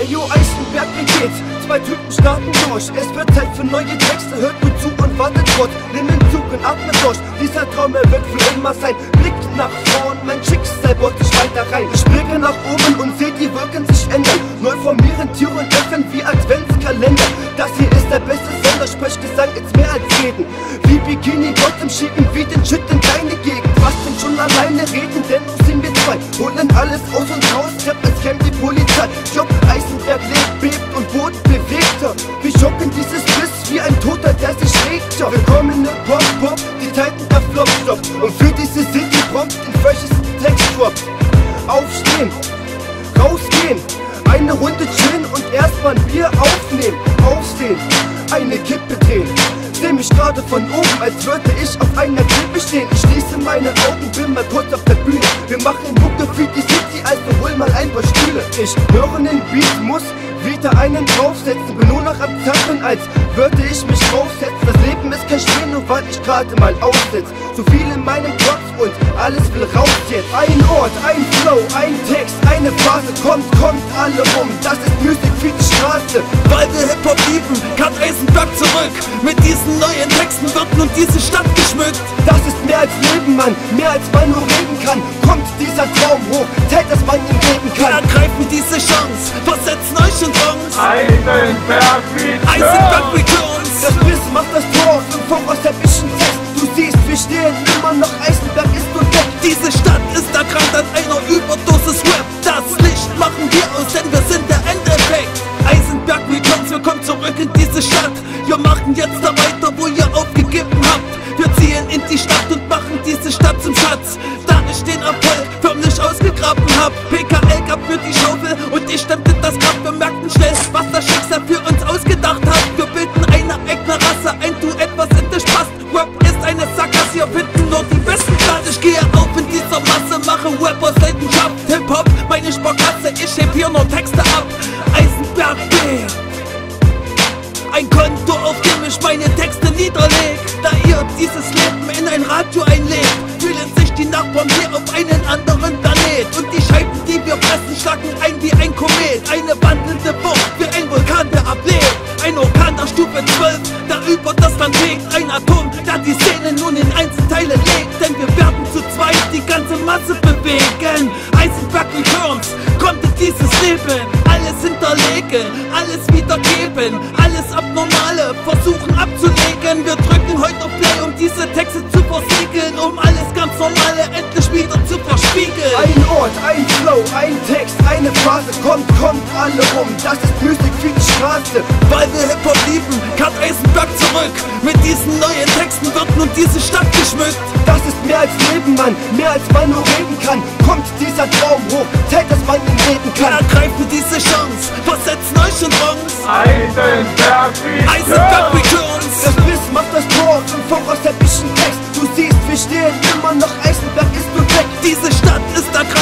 Ey yo, Eisenberg, wie geht's? Zwei Typen starten durch. Es wird Zeit für neue Texte, hört gut zu und wartet kurz. Nimm den Zug und atme durch. Dieser Traum, er wird für immer sein. Blick nach vorn, mein Schicksal bohrt sich weiter rein. Ich blicke nach oben und seh die Wolken sich ändern. Neu formieren, Türen öffnen wie Adventskalender. Das hier ist der beste Sender, Sprechgesang ist mehr als Reden. Wie Bikini Bottom schieben, wie den Shit in deine Gegend. Was denn schon alleine reden, dennoch sind wir zwei. Holen alles aus uns raus, Rap, als kämpft die Polizei. Job, Eisenberg lebt, bebt und Boden bewegter. Wir schocken dieses Biss wie ein Toter, der sich regt. Willkommen in Pop, die Titan der Flop-Stop. Und für diese City prompt den freshesten Text-Drop. Aufstehen, rausgehen, eine Runde chillen und erstmal ein Bier aufnehmen. Aufstehen, eine Kippe drehen. Seh mich gerade von oben, als würde ich auf einer Klippe stehen. Ich schließe meine Augen, bin mal kurz auf der Bühne. Wir machen Mucke für die City, also hol mal ein paar Stühle. Ich höre den Beat, muss wieder einen draufsetzen. Bin nur noch am Zappeln, als würde ich mich draufsetzen. Das Leben ist kein Spiel, nur weil ich gerade mal aussitz. So viel in meinem Kopf und alles will raus jetzt. Ein Ort, ein Flow, ein Text, eine Phase. Kommt alle rum, das ist Musik für die Straße. Weil wir Hip-Hop lieben, kann Eisenberg zurück. Mit diesen neuen Texten wird nun diese Stadt geschmückt. Das ist mehr als Leben, Mann, mehr als man nur reden kann. Kommt dieser Traum hoch, Zeit, dass man ihn leben kann. Wir ergreifen diese Chance, versetzen euch in Songs. Eisenberg Returns. Das Biss macht das Tor, im Voraus der bisschen Text. Du siehst, wir stehen immer noch, Eisenberg ist nur weg. Diese Stadt ist erkrankt an einer Überdosis Rap. Das Licht machen wir aus, denn wir sind der Endeffekt. Eisenberg Returns, wir kommen zurück in diese Stadt. Wir machen jetzt da weiter, wo ihr aufgegeben habt. Wir ziehen in die Stadt und machen diese Stadt zum Schatz. Da ich den Erfolg förmlich ausgegraben hab. PKL gab mir die Schaufel und ich stemmte das Grab. Wir merkten schnell, was das Schicksal für uns ausgedacht hat. Wir bilden eine eigene Rasse, ein Duett, was endlich passt. Rap ist eine Sackgasse, hier finden nur die besten Platz. Ich gehe auf in dieser Masse, mache Rap aus Leidenschaft. Hip-Hop, meine Sparkasse, ich heb hier nur Texte ab. Eisenberg B, ein Konto, auf dem ich meine Texte niederleg. Da ihr dieses Leben in ein Radio einlegt, fühlen sich die Nachbarn hier auf einen anderen Planet. Und die Scheiben, die wir pressen, schlagen ein wie ein Komet. Eine wandelnde Wucht wie ein Vulkan, der ablebt. Ein Orkan der Stufe 12, der über das Land fegt. Ein Atom, der die Szene nun in Einzelteile legt. Denn wir werden zu zweit die ganze Masse bewegen. Eisenberg Returns, kommt in dieses Leben. Alles hinterlegen, alles wiedergeben. Alles Abnormale versuchen abzulegen. Wir drücken heute auf Play, um diese Texte zu versiegeln. Um alles ganz Normale endlich wieder zu verspiegeln. Ein Ort, ein Flow, ein Text, eine Phase. Kommt alle rum, das ist Musik für die Straße. Weil wir Hip-Hop lieben, kehrt Eisenberg zurück. Mit diesen neuen Texten wird nun diese Stadt geschmückt. Das ist mehr als Leben, Mann, mehr als man nur reden kann. Kommt dieser Traum hoch, Zeit, dass man ihn leben Wir kann. ergreifen diese Chance, versetzen euch in Songs. Eisenberg Returns. Das Biss macht das Tor, im Voraus der bisschen Text. Du siehst, wir stehen immer noch, Eisenberg ist nur weg. Diese Stadt ist ergreift